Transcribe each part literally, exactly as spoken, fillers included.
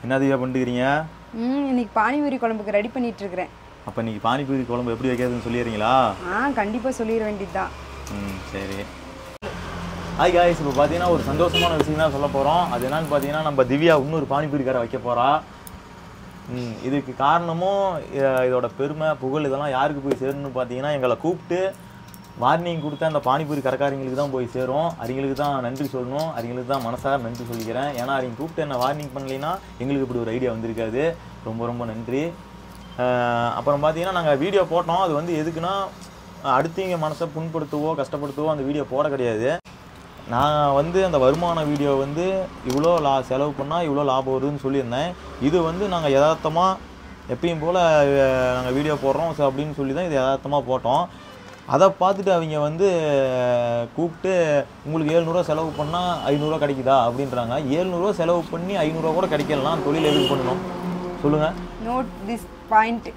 என்ன திவ்யா பண்ணிக்கிறீங்க? ம் இன்னைக்கு பானிபூரி குழம்புக்கு ரெடி பண்ணிட்டு இருக்கேன். அப்ப இன்னைக்கு பானிபூரி குழம்பு எப்படி வைக்கிறதுன்னு சொல்லிறீங்களா? ஆ கண்டிப்பா சொல்லிர வேண்டியதுதான். ம் சரி. ஹாய் गाइस, இப்போ பாத்தீங்கன்னா ஒரு சந்தோஷமான விஷயம் தான் சொல்ல போறோம். அது என்னன்னு பாத்தீங்கன்னா நம்ம திவ்யா இன்னொரு பானிபூரி கடை வைக்க போறா. ம் இதுக்கு காரணமும் இதோட பெருமை புகழ் இதெல்லாம் யாருக்கு போய் சேரணும்னு பாத்தீங்கன்னா எங்களை கூப்பிட்டு வார்னிங் கொடுத்த அந்த பானிபூரி கடைக்காரங்களுக்கு தான் போய் சேரும். அவங்களுக்கு தான் நன்றி சொல்லணும். அவங்களுக்கு தான் மனசார நன்றி சொல்லிக்கிறேன். ஏன்னா அவங்க கூப்பிட்டு என்ன வார்னிங் பண்ணலைன்னா எங்களுக்கு இப்படி ஒரு ஐடியா வந்திருக்காது. ரொம்ப ரொம்ப நன்றி. அப்புறம் பார்த்தீங்கன்னா நாங்கள் வீடியோ போட்டோம். அது வந்து எதுக்குன்னா அடுத்தவங்க மனசை புண்படுத்தவோ கஷ்டப்படுத்தவோ அந்த வீடியோ போட கிடையாது. நான் வந்து அந்த வருமான வீடியோ வந்து இவ்வளோ லா செலவு பண்ணால் இவ்வளோ லாபம் வருதுன்னு சொல்லியிருந்தேன். இது வந்து நாங்கள் யதார்த்தமாக எப்பயும் போல் நாங்கள் வீடியோ போடுறோம் ஸோ அப்படின்னு சொல்லி தான் இது யதார்த்தமாக போட்டோம். அதை பார்த்துட்டு அவங்க வந்து கூப்பிட்டு உங்களுக்கு ஏழ்நூறுவா செலவு பண்ணால் ஐநூறுரூவா கிடைக்குதா அப்படின்றாங்க. ஏழ்நூறுவா செலவு பண்ணி ஐநூறுரூவா கூட கிடைக்கலாம். தொழில் எதுக்கு பண்ணணும் சொல்லுங்கள். Note this point.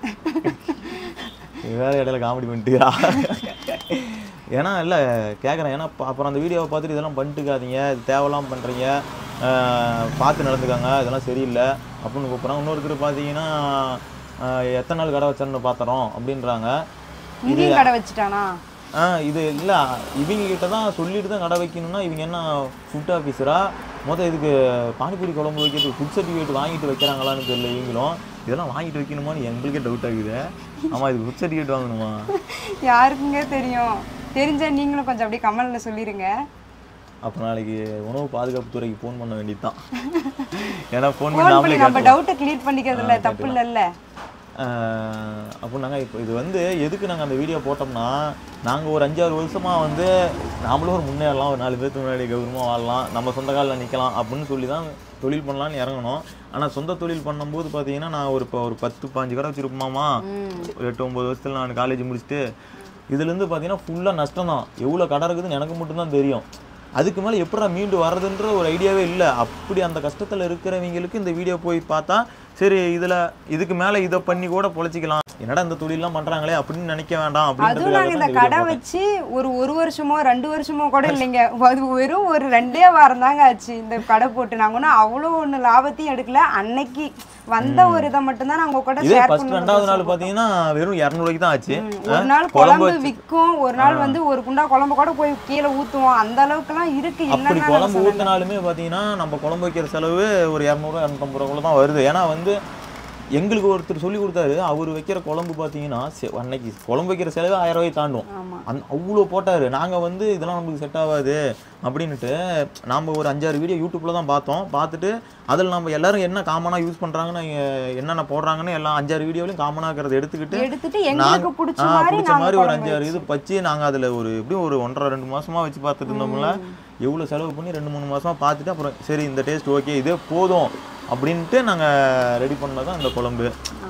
வேறு இடையில காமெடி பண்ணிட்டுயா? ஏன்னா இல்லை கேட்குறேன். ஏன்னா அப்புறம் அந்த வீடியோவை பார்த்துட்டு இதெல்லாம் பண்ணிட்டுக்காதீங்க, இது தேவையெல்லாம் பண்ணுறீங்க, பார்த்து நடந்துக்காங்க, இதெல்லாம் சரியில்லை அப்படின்னு கூப்பிட்றாங்க. இன்னொருத்தர் பார்த்தீங்கன்னா எத்தனை நாள் கடை வச்சேன்னு பார்த்துறோம் அப்படின்றாங்க. இது கடை வச்சுட்டானா? ஆ இது இல்லை, இவங்க கிட்ட தான் சொல்லிட்டு தான் கடை வைக்கணும்னா இவங்க என்ன ஃபுட் ஆஃபீஸரா? மொதல் இதுக்கு பானிபூரி குழம்பு வைக்கிறதுக்கு ஃபுட் சர்டிஃபிகேட் வாங்கிட்டு வைக்கிறாங்களான்னு தெரியல. இவங்களும் இதெல்லாம் வாங்கிட்டு வைக்கணுமான்னு எங்களுக்கே டவுட் ஆகுது. ஆமாம், இதுக்கு ஃபுட் சர்டிஃபிகேட் வாங்கணுமா? யாருக்குங்க தெரியும்? தெரிஞ்சா நீங்களும் கொஞ்சம் அப்படியே கமெண்ட்ல சொல்லிடுங்க. அப்போ நாளைக்கு உணவு பாதுகாப்பு துறைக்கு ஃபோன் பண்ண வேண்டியது தான். ஏன்னா ஃபோன் பண்ணி நம்ம டவுட்டை கிளியர் பண்ணிக்கிறதுல தப்பு இல்லைல்ல. அப்போ நாங்கள் இப்போ இது வந்து எதுக்கு நாங்கள் அந்த வீடியோ போட்டோம்னா நாங்கள் ஒரு அஞ்சாறு வருஷமாக வந்து நாமளும் ஒரு முன்னேறலாம், ஒரு நாலு பேருக்கு முன்னாடி கௌரவமாக வாழலாம், நம்ம சொந்த காலில் நிற்கலாம் அப்படின்னு சொல்லி தான் தொழில் பண்ணலான்னு இறங்கணும். ஆனால் சொந்த தொழில் பண்ணும்போது பார்த்தீங்கன்னா நான் ஒரு இப்போ ஒரு பத்து பாஞ்சு கடை வச்சுருப்போமாமா. ஒரு எட்டு ஒம்பது வருஷத்தில் நான் காலேஜ் முடிச்சுட்டு இதுலேருந்து பார்த்தீங்கன்னா ஃபுல்லாக நஷ்டம் தான். எவ்வளோ கடை இருக்குதுன்னு எனக்கு மட்டும்தான் தெரியும். அதுக்கு மேலே எப்படா மீண்டு வர்றதுன்ற ஒரு ஐடியாவே இல்லை. அப்படி அந்த கஷ்டத்தில் இருக்கிறவங்களுக்கு இந்த வீடியோ போய் பார்த்தா சரி இதில் இதுக்கு மேலே இதை பண்ணி கூட பொழைச்சிக்கலாம், என்னடா இந்த தொழிலெலாம் பண்ணுறாங்களே அப்படின்னு நினைக்க வேண்டாம். அதுவும் நாங்கள் இந்த கடை வச்சு ஒரு ஒரு வருஷமோ ரெண்டு வருஷமோ கூட இல்லைங்க, அது வெறும் ஒரு ரெண்டே வாரம் தாங்க ஆச்சு இந்த கடை போட்டு. நாங்கள் ஒன்றும் அவ்வளோ ஒன்று லாபத்தையும் எடுக்கல. அன்னைக்கு வந்த ஒரு இதை மட்டும்தான் நாங்கள் கூட ஷேர் பண்ணுவோம். ரெண்டாவது நாள் பார்த்தீங்கன்னா வெறும் இரநூறுக்கு தான் ஆச்சு. ஒரு நாள் குழம்பு விற்கும், ஒரு நாள் வந்து ஒரு குண்டா குழம்பு கூட போய் கீழே ஊற்றுவோம். அந்த அளவுக்குலாம் இருக்கு. அப்படி குழம்பு ஊற்றினாலுமே பார்த்தீங்கன்னா நம்ம குழம்பு வைக்கிற செலவு ஒரு இரநூறுவா இரநூத்தம்பது ரூபாக்குள்ள தான் வருது. ஏன்னா வந்து எங்களுக்கு ஒருத்தர் சொல்லி கொடுத்தாரு, அவர் வைக்கிற குழம்பு பார்த்தீங்கன்னா அன்னைக்கு குழம்பு வைக்கிற செலவு ஆயிரம் ரூபாய் தாண்டும். அந் அவ்வளோ போட்டார். நாங்கள் வந்து இதெல்லாம் நம்மளுக்கு செட் ஆகாது அப்படின்ட்டு நாம் ஒரு அஞ்சாறு வீடியோ யூடியூப்பில் தான் பார்த்தோம். பார்த்துட்டு அதில் நம்ம எல்லாரும் என்ன காமனாக யூஸ் பண்ணுறாங்கன்னு என்னென்ன போடுறாங்கன்னு எல்லாம் அஞ்சாறு வீடியோலையும் காமனாக இருக்கிறத எடுத்துக்கிட்டு நாங்கள் பிடிச்ச மாதிரி ஒரு அஞ்சாறு இது வச்சு நாங்கள் அதில் ஒரு எப்படியும் ஒரு ஒன்றரை ரெண்டு மாதமாக வச்சு பார்த்துட்டு இருந்தோம்ல. எவ்வளோ செலவு பண்ணி ரெண்டு மூணு மாதமாக பார்த்துட்டு அப்புறம் சரி இந்த டேஸ்ட் ஓகே இதே போதும் அப்படின்ட்டு நாங்கள் ரெடி பண்ணதான் அந்த குழம்பு.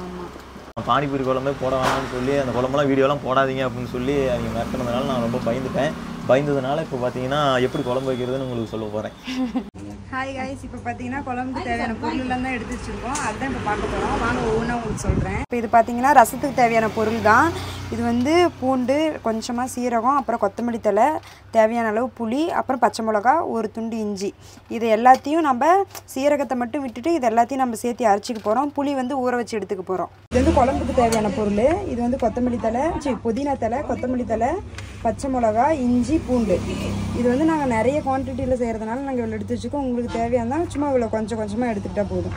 பானிபூரி குழம்பே போட வேணாம்னு சொல்லி அந்த குழம்புலாம் வீடியோலாம் போடாதீங்க அப்படின்னு சொல்லி அவங்க மிரட்டினதுனால நான் ரொம்ப பயந்துட்டேன். பயந்ததுனால இப்போ பார்த்தீங்கன்னா எப்படி குழம்பு வைக்கிறதுன்னு உங்களுக்கு சொல்ல போகிறேன். ஹாய் காய்ஸ், இப்போ பார்த்தீங்கன்னா குழம்புக்கு தேவையான பொருள்லாம் தான் எடுத்து வச்சுருக்கோம். அதுதான் இப்போ பார்க்க போகிறோம். வாங்க ஒவ்வொன்றா உங்களுக்கு சொல்கிறேன். இப்போ இது பார்த்தீங்கன்னா ரசத்துக்கு தேவையான பொருள் தான். இது வந்து பூண்டு, கொஞ்சமாக சீரகம், அப்புறம் கொத்தமல்லி தழை, தேவையான அளவு புளி, அப்புறம் பச்சை மிளகா, ஒரு துண்டு இஞ்சி. இது எல்லாத்தையும் நம்ம சீரகத்தை மட்டும் விட்டுட்டு இது எல்லாத்தையும் நம்ம சேர்த்து அரைச்சிக்க போகிறோம். புளி வந்து ஊற வச்சு எடுத்துக்க போகிறோம். இது வந்து குழம்புக்கு தேவையான பொருள். இது வந்து கொத்தமல்லி தழை, சி புதினா தழை, கொத்தமல்லி தழை, பச்சை மிளகா, இஞ்சி, பூண்டு. இது வந்து நாங்கள் நிறைய குவான்டிட்டியில் செய்கிறதுனால நாங்கள் இவ்வளோ எடுத்து வச்சுக்கோம். உங்களுக்கு தேவையானால் சும்மா இவ்வளோ கொஞ்சம் கொஞ்சமாக எடுத்துக்கிட்டால் போதும்.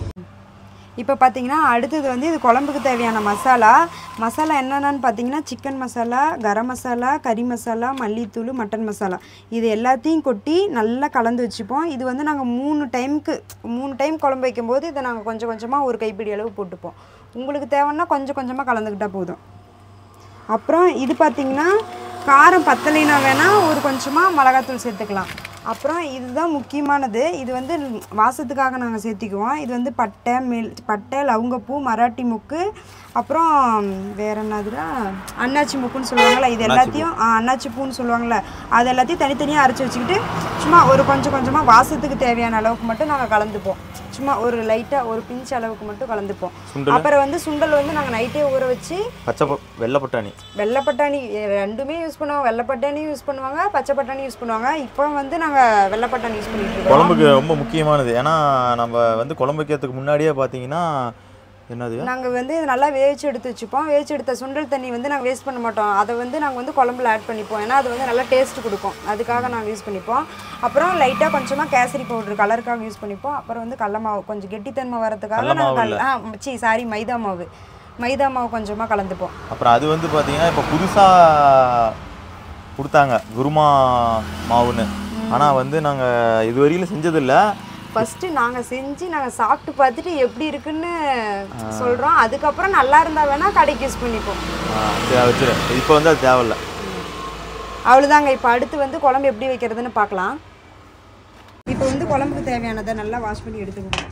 இப்போ பார்த்தீங்கன்னா அடுத்தது வந்து இது குழம்புக்கு தேவையான மசாலா. மசாலா என்னென்னு பார்த்தீங்கன்னா சிக்கன் மசாலா, கரம் மசாலா, கறி மசாலா, மல்லித்தூள், மட்டன் மசாலா. இது எல்லாத்தையும் கொட்டி நல்லா கலந்து வச்சுப்போம். இது வந்து நாங்கள் மூணு டைமுக்கு மூணு டைம் குழம்பு வைக்கும்போது இதை நாங்கள் கொஞ்சம் கொஞ்சமாக ஒரு கைப்பிடி அளவு போட்டுப்போம். உங்களுக்கு தேவைன்னா கொஞ்சம் கொஞ்சமாக கலந்துக்கிட்டால் போதும். அப்புறம் இது பார்த்திங்கன்னா காரம் பத்தலைனா வேணால் ஒரு கொஞ்சமாக மிளகாத்தூள் சேர்த்துக்கலாம். அப்புறம் இதுதான் முக்கியமானது. இது வந்து வாசத்துக்காக நாங்கள் சேர்த்திக்குவோம். இது வந்து பட்டை, மெல் பட்டை, லவங்கப்பூ, மராட்டி முக்கு, அப்புறம் வேறு என்னதுன்னா அன்னாச்சி முக்குன்னு சொல்லுவாங்கள்ல, இது எல்லாத்தையும் அன்னாச்சி பூன்னு சொல்லுவாங்கள்ல, அது எல்லாத்தையும் தனித்தனியாக அரைச்சி வச்சுக்கிட்டு சும்மா ஒரு கொஞ்சம் கொஞ்சமாக வாசத்துக்கு தேவையான அளவுக்கு மட்டும் நாங்கள் கலந்துப்போம். சும்மா ஒரு லைட்டாக ஒரு பிஞ்ச் அளவுக்கு மட்டும் கலந்துப்போம். அப்புறம் வந்து சுண்டல் வந்து நாங்கள் நைட்டே ஊற வச்சு பச்சை வெள்ளை பட்டாணி வெள்ளை பட்டாணி ரெண்டுமே யூஸ் பண்ணுவோம். வெள்ளை பட்டாணியும் யூஸ் பண்ணுவாங்க, பச்சை பட்டாணி யூஸ் பண்ணுவாங்க. இப்போ வந்து நாங்கள் வெள்ளை பட்டாணி யூஸ் பண்ணிட்டு இருக்கோம். குழம்புக்கு ரொம்ப முக்கியமானது. ஏன்னா நம்ம வந்து குழம்பு வைக்கிறதுக்கு முன்னாடியே பார்த்தீங்கன்னா என்னது நாங்கள் வந்து நல்லா வேவிச்சு எடுத்து வச்சுப்போம். வேவிச்சு எடுத்த சுண்டல் தண்ணி வந்து நாங்கள் வேஸ்ட் பண்ண மாட்டோம். அதை வந்து நாங்கள் வந்து குழம்புல ஆட் பண்ணிப்போம். ஏன்னா அது வந்து நல்லா டேஸ்ட் கொடுக்கும். அதுக்காக நாங்கள் யூஸ் பண்ணிப்போம். அப்புறம் லைட்டாக கொஞ்சமாக கேசரி பவுடர் கலருக்காக யூஸ் பண்ணிப்போம். அப்புறம் வந்து கடல மாவு கொஞ்சம் கெட்டித்தன்மை வரதுக்காக நாங்கள் ஆ சி சாரி மைதா மாவு மைதா மாவு கொஞ்சமாக கலந்துப்போம். அப்புறம் அது வந்து பார்த்தீங்கன்னா இப்போ புதுசாக கொடுத்தாங்க குருமா மாவுன்னு. ஆனால் வந்து நாங்கள் இதுவரையிலும் செஞ்சதில்லை. ஃபஸ்ட்டு நாங்கள் செஞ்சு நாங்கள் சாப்பிட்டு பார்த்துட்டு எப்படி இருக்குன்னு சொல்கிறோம். அதுக்கப்புறம் நல்லா இருந்தால் வேணால் கடைக்கு யூஸ் பண்ணிப்போம். வச்சுரு இப்போ வந்து அது தேவையில்லை. அவ்வளோதாங்க. இப்போ அடுத்து வந்து குழம்பு எப்படி வைக்கிறதுன்னு பார்க்கலாம். இப்போ வந்து குழம்புக்கு தேவையானதை நல்லா வாஷ் பண்ணி எடுத்துக்கணும்.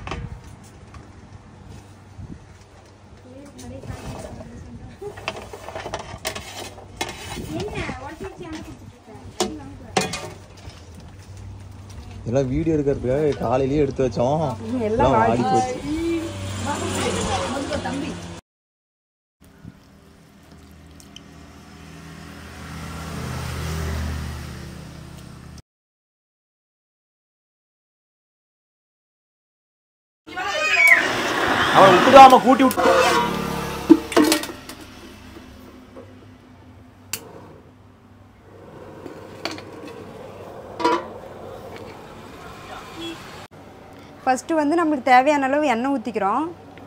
இதெல்லாம் வீடியோ எடுக்கிறதுக்காக காலையிலேயே எடுத்து வச்சோம். எல்லாம் வாடி போச்சு. அவன் விட்டுடாம கூட்டி விட்டு ஃபஸ்ட்டு வந்து நம்மளுக்கு தேவையான அளவு எண்ணெய் ஊற்றிக்கிறோம்.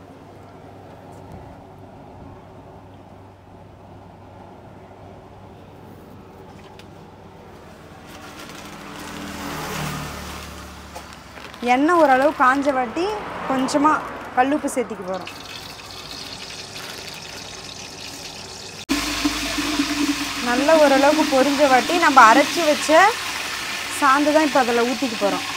எண்ணெய் ஓரளவு காஞ்ச வாட்டி கொஞ்சமாக கல்லுப்பு சேர்த்திக்க போகிறோம். நல்ல ஓரளவுக்கு பொரிஞ்ச வாட்டி நம்ம அரைச்சி வச்ச சாந்து தான் இப்போ அதில் ஊற்றிக்க போகிறோம்.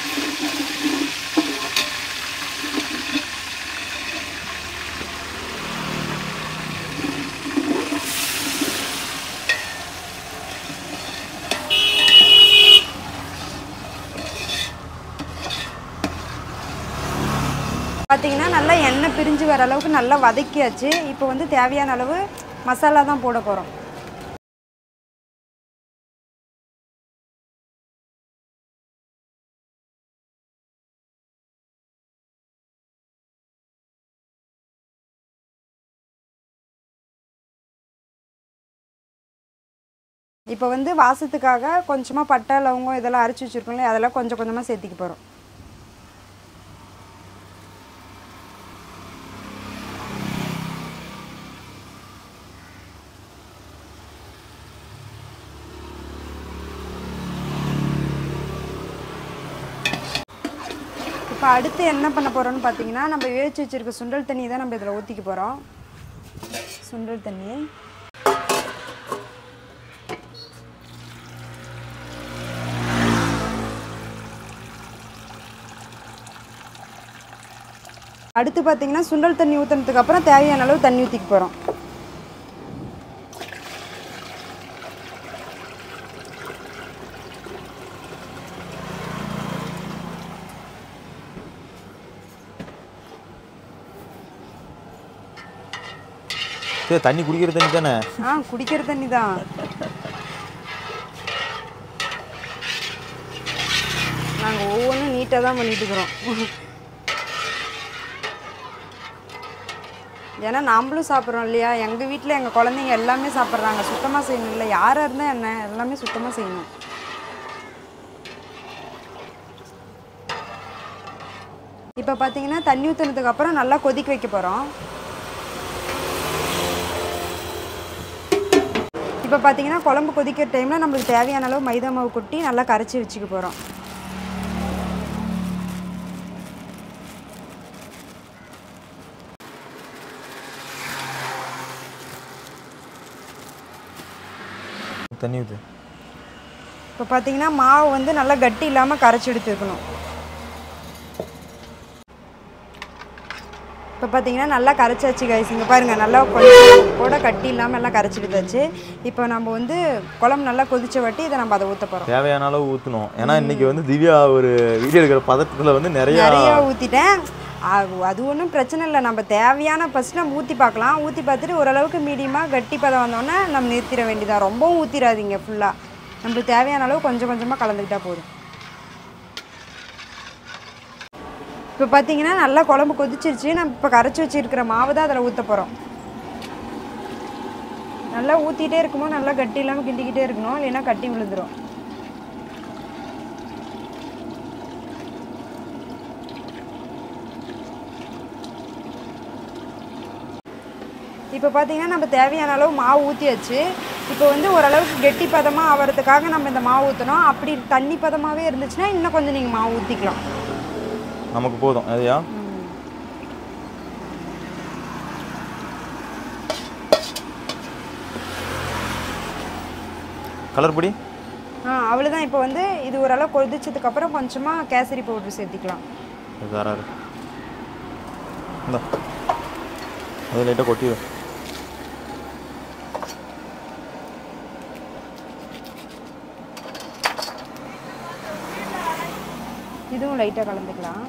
பார்த்தீங்கன்னா நல்லா எண்ணெய் பிரிஞ்சு வர அளவுக்கு நல்லா வதக்கியாச்சு. இப்போ வந்து தேவையான அளவு மசாலா தான் போட போகிறோம். இப்போ வந்து வாசத்துக்காக கொஞ்சமாக பட்டை லவங்கம் இதெல்லாம் அரைச்சி வச்சுருக்கோம்ல, அதெல்லாம் கொஞ்சம் கொஞ்சமாக சேர்த்திக்க போகிறோம். இப்போ அடுத்து என்ன பண்ண போகிறோம்னு பார்த்தீங்கன்னா, நம்ம வேவிச்சு வச்சுருக்க சுண்டல் தண்ணி தான் நம்ம இதில் ஊற்றிக்க போகிறோம். சுண்டல் தண்ணி அடுத்து பார்த்தீங்கன்னா சுண்டல் தண்ணி ஊற்றுனதுக்கு அப்புறம் தேவையான அளவு தண்ணி ஊற்றிக்க போகிறோம். தண்ணி குடிக்கிற தண்ணி தானே? ஆ குடிக்கிற தண்ணி தான். நாங்கள் ஒவ்வொன்றும் நீட்டாக தான் பண்ணிட்டு இருக்கிறோம். ஏன்னா நாம்ளும் சாப்பிட்றோம் இல்லையா? எங்கள் வீட்டில் எங்கள் குழந்தைங்க எல்லாமே சாப்பிட்றாங்க. சுத்தமாக செய்யணும் இல்லை, யாராக இருந்தால் என்ன, எல்லாமே சுத்தமாக செய்யணும். இப்போ பார்த்தீங்கன்னா தண்ணி ஊற்றுனதுக்கு அப்புறம் நல்லா கொதிக்க வைக்க போகிறோம். இப்போ பார்த்தீங்கன்னா குழம்பு கொதிக்கிற டைமில் நம்மளுக்கு தேவையான அளவு மைதா மாவு கொட்டி நல்லா கரைச்சி வச்சுக்க போகிறோம். தண்ணி ஊற்று. இப்போ பார்த்தீங்கன்னா மாவு வந்து நல்லா கட்டி இல்லாமல் கரைச்சி எடுத்துக்கணும். இப்போ பார்த்தீங்கன்னா நல்லா கரைச்சாச்சு கைஸ். இங்கே பாருங்கள், நல்லா கொஞ்சம் கூட கட்டி இல்லாமல் எல்லாம் கரைச்சி எடுத்தாச்சு. இப்போ நம்ம வந்து குழம்பு நல்லா கொதிச்ச வாட்டி இதை நம்ம அதை ஊற்ற போகிறோம். தேவையான அளவு ஊற்றணும். ஏன்னா இன்றைக்கி வந்து திவ்யா ஒரு வீடியோ எடுக்கிற பதத்தில் வந்து நிறையா நிறையா ஊற்றிட்டேன். அது ஒன்றும் பிரச்சனை இல்லை. நம்ம தேவையான ஃபஸ்ட்டு நம்ம ஊற்றி பார்க்கலாம். ஊற்றி பார்த்துட்டு ஓரளவுக்கு மீடியமாக கட்டி பதம் வந்தோடனே நம்ம நிறுத்திட வேண்டியதான். ரொம்பவும் ஊற்றிடாதீங்க. ஃபுல்லாக நம்மளுக்கு தேவையான அளவு கொஞ்சம் கொஞ்சமாக கலந்துக்கிட்டால் போதும். இப்போ பார்த்தீங்கன்னா நல்லா குழம்பு கொதிச்சிருச்சு. நம்ம இப்போ கரைச்சி வச்சுருக்கிற மாவு தான் அதில் ஊற்ற போகிறோம். நல்லா ஊற்றிட்டே இருக்கும்போது நல்லா கட்டி இல்லாமல் கிண்டிக்கிட்டே இருக்கணும், இல்லைன்னா கட்டி விழுந்துடும். இப்போ பார்த்தீங்கன்னா நம்ம தேவையான அளவு மாவு ஊற்றியாச்சு. இப்போ வந்து ஓரளவுக்கு கெட்டி பதமாக ஆகிறதுக்காக நம்ம இந்த மாவு ஊற்றணும். அப்படி தண்ணி பதமாகவே இருந்துச்சுன்னா இன்னும் கொஞ்சம் நீங்கள் மாவு ஊற்றிக்கலாம். நமக்கு போதும் அதையா கலர் பொடி. ஆ அவ்வளோதான். இப்போ வந்து இது ஓரளவு கொதிச்சதுக்கப்புறம் கொஞ்சமாக கேசரி பவுடர் சேர்த்திக்கலாம். வேறாரு இந்த அது லைட்டாக கொட்டி இதுவும் லைட்டாக கலந்துக்கலாம்.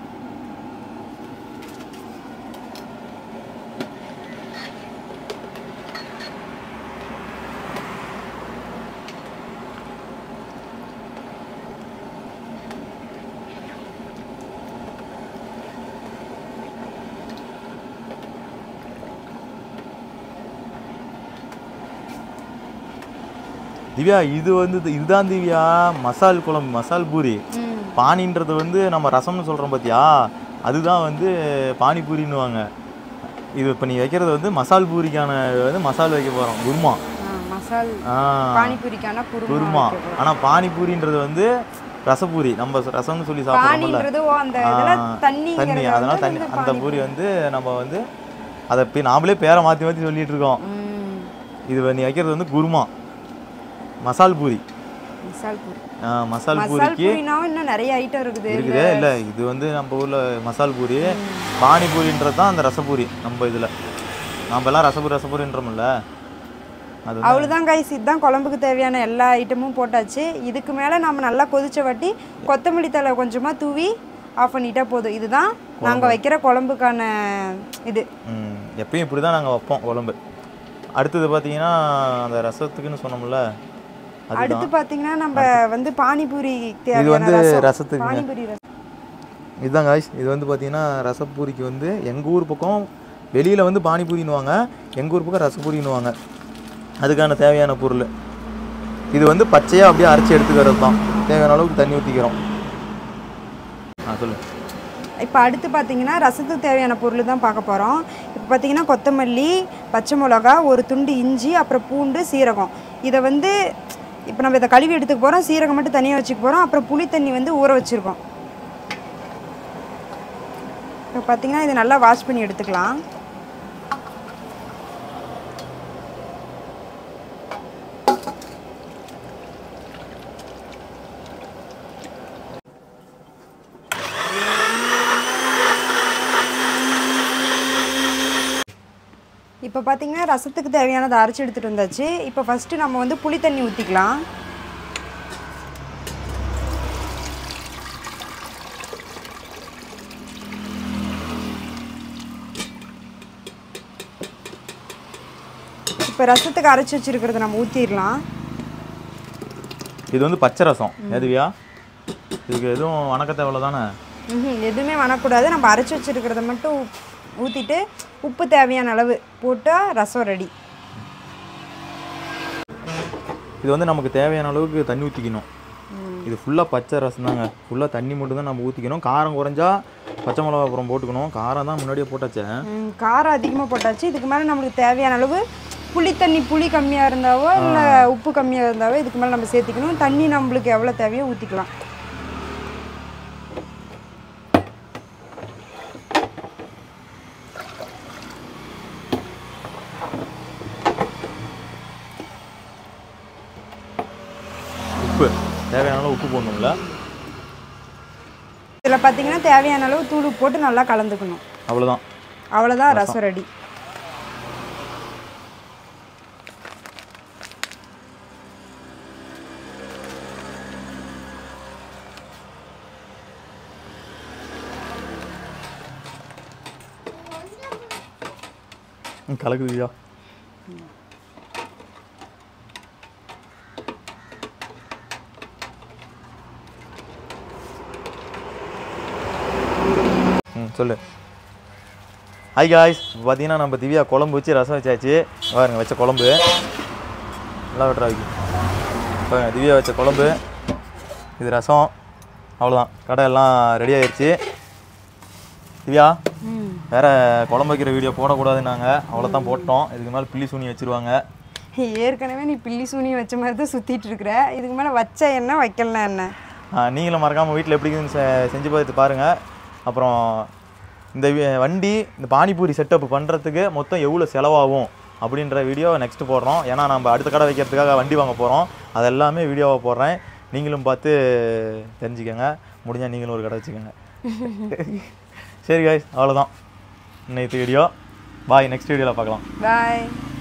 திவ்யா இது வந்து இதுதான் திவ்யா மசால் குழம்பு, மசால் பூரி. பானின்றது வந்து நம்ம ரசம்னு சொல்கிறோம் பார்த்தியா, அதுதான் வந்து பானிபூரின்னுவாங்க. இது இப்போ நீ வைக்கிறது வந்து மசால் பூரிக்கான வந்து மசால் வைக்க போகிறோம், குருமா. மசால் பானிபூரிக்கான குருமா. ஆனால் பானிபூரின்றது வந்து ரசபூரி, நம்ம ரசம்னு சொல்லி சாப்பிட்றோம்ல தண்ணி, அதனால தண்ணி. அந்த பூரி வந்து நம்ம வந்து அதை போய் நாமளே பேரை மாற்றி மாற்றி சொல்லிட்டு இருக்கோம். இது நீ வைக்கிறது வந்து குருமா, மசால் பூரி. மசால் பூரி. மசால் பூரிக்கு இன்னும் நிறைய ஐட்டம் இருக்குது இருக்குது இல்லை. இது வந்து நம்ம ஊரில் மசால் பூரி. பானிபூரின்றது தான் அந்த ரசபூரி. நம்ம இதில் நம்ம எல்லாம் ரசபூரி ரசபூரின்றோம்ல, அது அவ்வளோதான் கைஸ். இதுதான் குழம்புக்கு தேவையான எல்லா ஐட்டமும் போட்டாச்சு. இதுக்கு மேலே நம்ம நல்லா கொதிச்ச வாட்டி கொத்தமல்லி தழை கொஞ்சமாக தூவி ஆஃப் பண்ணிட்டா போதும். இதுதான் நாங்கள் வைக்கிற குழம்புக்கான இது. எப்பயும் இப்படி தான் நாங்கள் வைப்போம் குழம்பு. அடுத்தது பார்த்தீங்கன்னா அந்த ரசத்துக்குன்னு சொன்னோம்ல, அடுத்து பார்த்தீங்கன்னா நம்ம வந்து பானிபூரி. இது வந்து ரசத்துக்கு பானிபூரி ரசம் இதுதான் காய்ஸ். இது வந்து பார்த்தீங்கன்னா ரசப்பூரிக்கு வந்து எங்கள் ஊர் பக்கம் வெளியில் வந்து பானிபூரின்னுவாங்க, எங்கள் ஊர் பக்கம் ரசப்பூரின்னுவாங்க. அதுக்கான தேவையான பொருள் இது வந்து பச்சையாக அப்படியே அரைச்சி எடுத்துக்கிறது தான். தேவையான அளவுக்கு தண்ணி ஊற்றிக்கிறோம். ஆ சொல்லு. இப்போ அடுத்து பார்த்தீங்கன்னா ரசத்துக்கு தேவையான பொருள் தான் பார்க்க போகிறோம். இப்போ பார்த்தீங்கன்னா கொத்தமல்லி, பச்சை மிளகா, ஒரு துண்டு இஞ்சி, அப்புறம் பூண்டு, சீரகம். இதை வந்து இப்போ நம்ம இதை கழுவி எடுத்துக்க போகிறோம். சீரகம் மட்டும் தனியாக வச்சுக்க போகிறோம். அப்புறம் புளி தண்ணி வந்து ஊற வச்சுருக்கோம். இப்போ பார்த்தீங்கன்னா இதை நல்லா வாஷ் பண்ணி எடுத்துக்கலாம். இப்போ பார்த்தீங்கன்னா ரசத்துக்கு தேவையானதை அரைச்சி எடுத்துகிட்டு வந்தாச்சு. இப்போ ஃபஸ்ட்டு நம்ம வந்து புளி தண்ணி ஊற்றிக்கலாம். இப்போ ரசத்துக்கு அரைச்சி வச்சுருக்கிறத நம்ம ஊற்றிடலாம். இது வந்து பச்சை ரசம் எதுவியா, இதுக்கு எதுவும் வணக்க தேவையில்ல தானே? ம் எதுவுமே வணக்கூடாது. நம்ம அரைச்சி வச்சுருக்கிறத மட்டும் ஊற்றிட்டு உப்பு தேவையான அளவு போட்டால் ரசம் ரெடி. இது வந்து நமக்கு தேவையான அளவுக்கு தண்ணி ஊற்றிக்கணும். இது ஃபுல்லாக பச்சை ரசம் தாங்க, ஃபுல்லாக தண்ணி மட்டும் தான் நம்ம ஊற்றிக்கணும். காரம் குறைஞ்சா பச்சை மிளகா அப்புறம் போட்டுக்கணும். காரம் தான் முன்னாடியே போட்டாச்சு. காரம் அதிகமாக போட்டாச்சு. இதுக்கு மேலே நம்மளுக்கு தேவையான அளவு புளி தண்ணி, புளி கம்மியாக இருந்தாவோ இல்லை உப்பு கம்மியாக இருந்தாவோ இதுக்கு மேலே நம்ம சேர்த்திக்கணும். தண்ணி நம்மளுக்கு எவ்வளோ தேவையோ ஊற்றிக்கலாம். உப்பு தேவையான அளவு உப்பு போடணும்ல. இதில் பார்த்தீங்கன்னா தேவையான அளவு தூள் போட்டு நல்லா கலந்துக்கணும். அவ்வளோதான் அவ்வளோதான் ரசம் ரெடி. கலக்குதுயா. ம் சொல்லு. ஹாய் காய்ஸ், இப்போ பார்த்தீங்கன்னா நம்ம திவ்யா குழம்பு வச்சு ரசம் வச்சாச்சு. பாருங்க வச்ச குழம்பு நல்லா விட்றா வைக்கி. பாருங்க திவ்யா வச்ச குழம்பு, இது ரசம், அவ்வளோதான். கடை எல்லாம் ரெடி ஆயிடுச்சு. திவ்யா வேற குழம்பு வைக்கிற வீடியோ போடக்கூடாதுன்னாங்க, அவ்வளோதான் போட்டோம். இதுக்கு மேலே பில்லி சூனி வச்சுருவாங்க. ஏற்கனவே நீ பில்லி சூனி வச்ச மாதிரி தான் சுற்றிட்டு இருக்கிற, இதுக்கு மேலே வச்ச என்ன வைக்கலாம் என்ன. நீங்களும் மறக்காமல் வீட்டில் எப்படி செ செஞ்சு பார்த்து பாருங்கள். அப்புறம் இந்த வண்டி இந்த பானிபூரி செட்டப் பண்ணுறதுக்கு மொத்தம் எவ்வளோ செலவாகும் அப்படின்ற வீடியோ நெக்ஸ்ட்டு போடுறோம். ஏன்னா நம்ம அடுத்த கடை வைக்கிறதுக்காக வண்டி வாங்க போகிறோம். அது எல்லாமே வீடியோவை போடுறேன், நீங்களும் பார்த்து தெரிஞ்சுக்கோங்க. முடிஞ்சால் நீங்களும் ஒரு கடை வச்சுக்கோங்க. சரி காய்ஸ், அவ்வளோதான் இன்னைக்கு வீடியோ. பாய், நெக்ஸ்ட் வீடியோவில் பார்க்கலாம். பாய்.